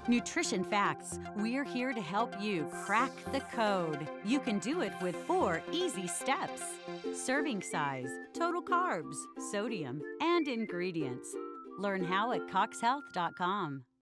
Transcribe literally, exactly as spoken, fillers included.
Nutrition Facts. We're here to help you crack the code. You can do it with four easy steps. Serving size, total carbs, sodium, and ingredients. Learn how at cox health dot com.